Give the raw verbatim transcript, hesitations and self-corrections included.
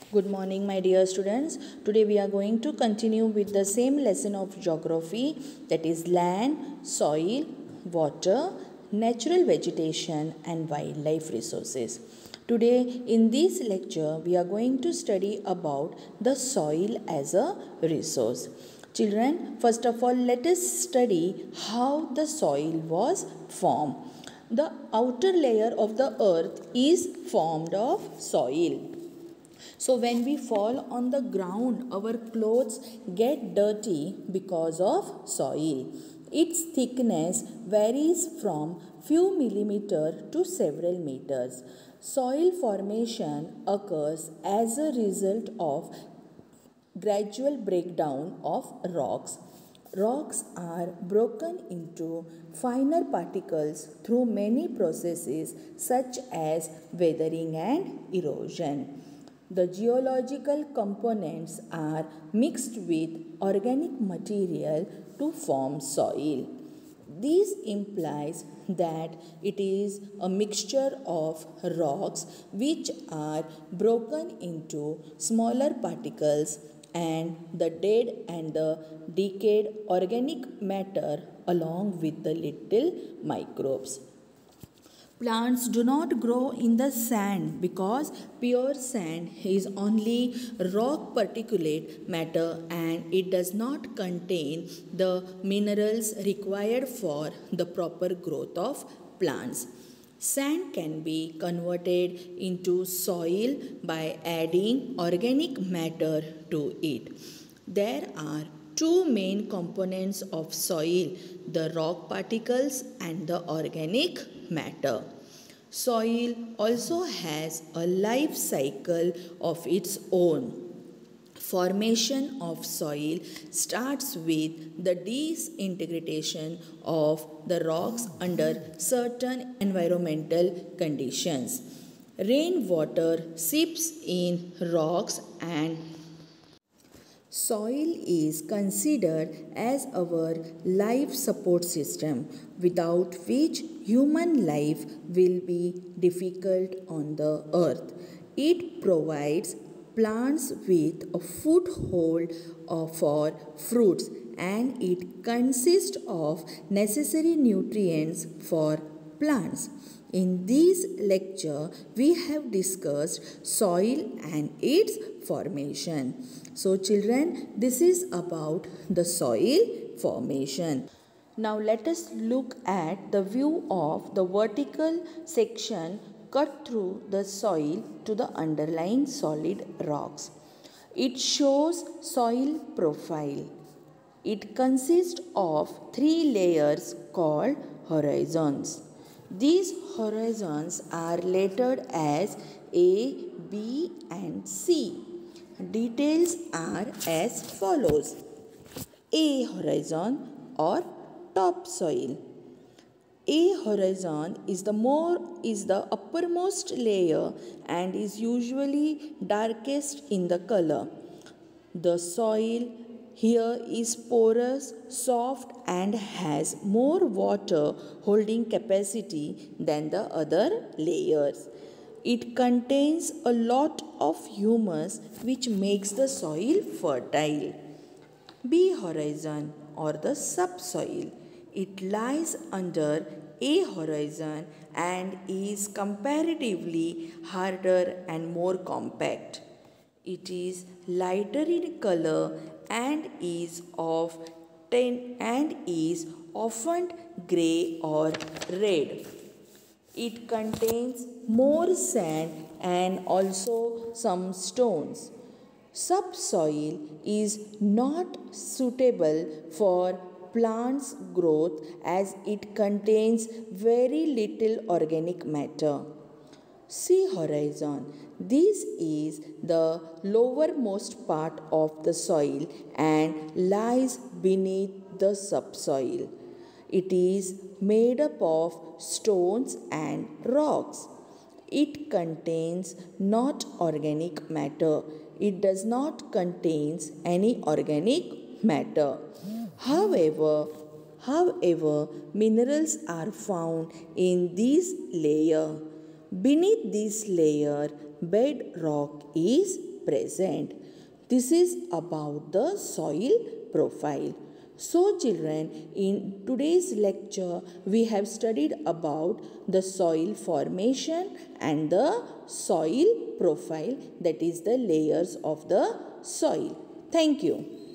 Good morning, my dear students. Today we are going to continue with the same lesson of geography, that is land, soil, water, natural vegetation and wildlife resources. Today in this lecture we are going to study about the soil as a resource. Children, first of all let us study how the soil was formed. The outer layer of the earth is formed of soil. So when we fall on the ground, our clothes get dirty because of soil. Its thickness varies from few millimeter to several meters. Soil formation occurs as a result of gradual breakdown of rocks. Rocks are broken into finer particles through many processes such as weathering and erosion. The geological components are mixed with organic material to form soil. This implies that it is a mixture of rocks which are broken into smaller particles and the dead and the decayed organic matter along with the little microbes. Plants do not grow in the sand because pure sand is only rock particulate matter and it does not contain the minerals required for the proper growth of plants. Sand can be converted into soil by adding organic matter to it. There are two main components of soil, the rock particles and the organic matter. Soil also has a life cycle of its own. Formation of soil starts with the disintegration of the rocks under certain environmental conditions. Rainwater seeps in rocks and soil is considered as our life support system, without which human life will be difficult on the earth. It provides plants with a foothold for fruits and it consists of necessary nutrients for plants. In this lecture, we have discussed soil and its formation. So children, this is about the soil formation. Now let us look at the view of the vertical section cut through the soil to the underlying solid rocks. It shows soil profile. It consists of three layers called horizons. These horizons are lettered as A, B and C. Details are as follows. A horizon or topsoil. A horizon is the more is the uppermost layer and is usually darkest in the color. The soil here is porous, soft and has more water holding capacity than the other layers. It contains a lot of humus which makes the soil fertile. B horizon or the subsoil. It lies under A horizon and is comparatively harder and more compact. It is lighter in color and is of ten and is often grey or red. It contains more sand and also some stones. Subsoil is not suitable for plants' growth as it contains very little organic matter. C horizon. This is the lowermost part of the soil and lies beneath the subsoil. It is made up of stones and rocks. It contains not organic matter. It does not contain any organic matter. However, however, minerals are found in this layer. Beneath this layer, bedrock is present. This is about the soil profile. So children, in today's lecture we have studied about the soil formation and the soil profile, that is the layers of the soil. Thank you.